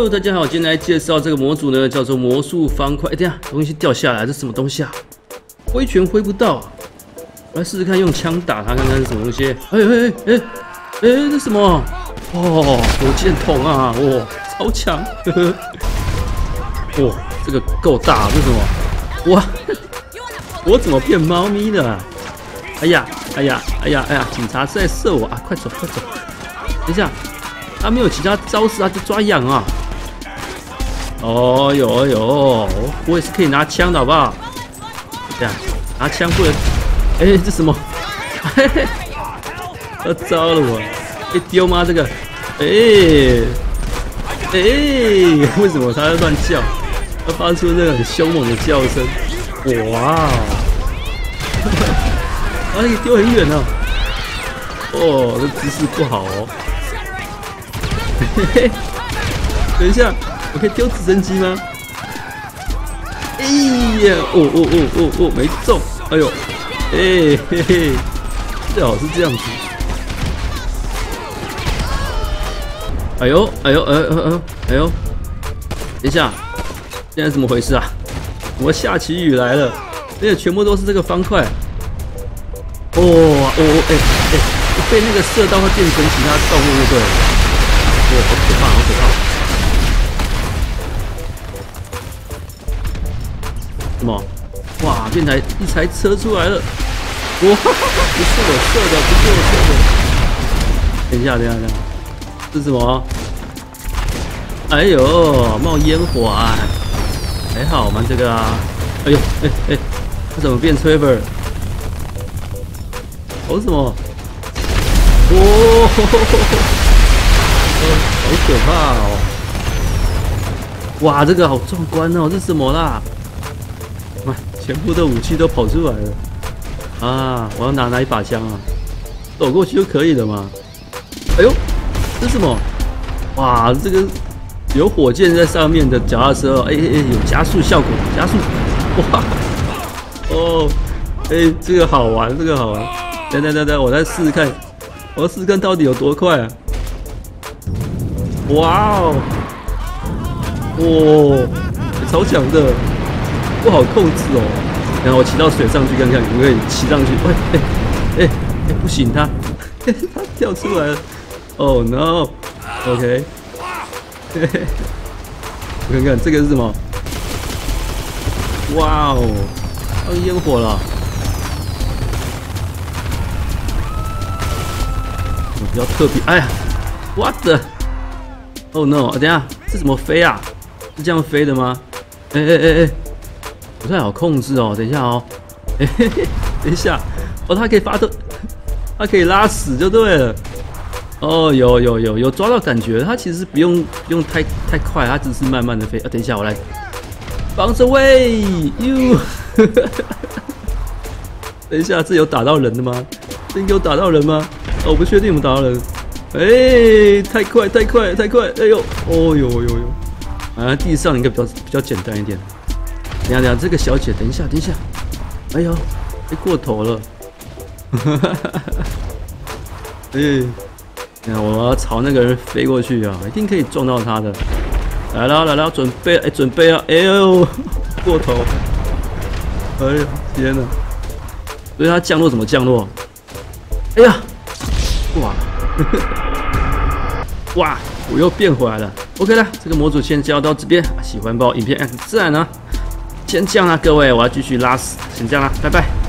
大家好，今天来介绍这个模组呢，叫做魔术方块。哎，等一下，东西掉下来，这是什么东西啊？挥拳挥不到、啊，我来试试看，用枪打它，看看是什么东西。这什么？哦，火箭筒啊！哇，超强！呵呵。哇，这个够大，这是什么？哇，我怎么变猫咪的、啊？哎呀！警察是在射我啊！快走！等一下。 他没有其他招式啊，就抓痒啊！哦哟，我也是可以拿枪的好不好？这样拿枪不能……哎，这什么？嘿嘿，要糟了我！被丢吗？这个？为什么他在乱叫？他发出那个很凶猛的叫声！哇！把你丢很远呢、哦，这姿势不好哦。 嘿嘿，等一下，我可以丢直升机吗？哎呀，没中！哎呦，最好是这样子。哎呦，等一下，现在怎么回事啊？我下起雨来了，而且全部都是这个方块。被那个射到会变成其他动物，对不对？ 哇，好可怕！什么？哇，变成一台车出来了！哇，不是我射的，等一下，这是什么？哎呦，冒烟火啊！还好吗？这个啊？哎呦，它怎么变 Trevor？ 跑什么？好可怕哦！哇，这个好壮观哦！这是什么啦？哇，全部的武器都跑出来了啊！我要拿哪一把枪啊？走过去就可以了嘛？哎呦，这是什么？哇，这个有火箭在上面的脚踏车哦！有加速效果，加速！哇，哦，这个好玩，等，我再试试看，我要试试看到底有多快啊！ 哇哦，超强的，不好控制哦。然后我骑到水上去看看，可不可以骑上去？不行，它掉出来了。Oh no！OK， 我看看这个是什么？哇哦，要烟火了。比较特别，哎呀 ，What the？ Oh no！ 等一下，这怎么飞啊？是这样飞的吗？不太好控制哦。等一下哦，等一下，哦，它可以发动，它可以拉屎就对了。哦，有抓到感觉，它其实不用太快，它只是慢慢的飞。等一下，我来防着喂 you。等一下，这有打到人的吗？这有打到人吗？哦，我不确定有没有打到人。 太快！哎呦，啊，地上应该比较简单一点。等一下，这个小姐，等一下，哎呦，过头了。我要朝那个人飞过去啊，一定可以撞到他的。来了，准备啊！哎呦，过头！哎呀，天哪！所以它降落怎么降落？哎呀，哇！哇，我又变回来了。OK 了，这个模组先教到这边。喜欢帮我影片按个赞啊！先这样啦，各位，我要继续拉屎，先这样啦，拜拜。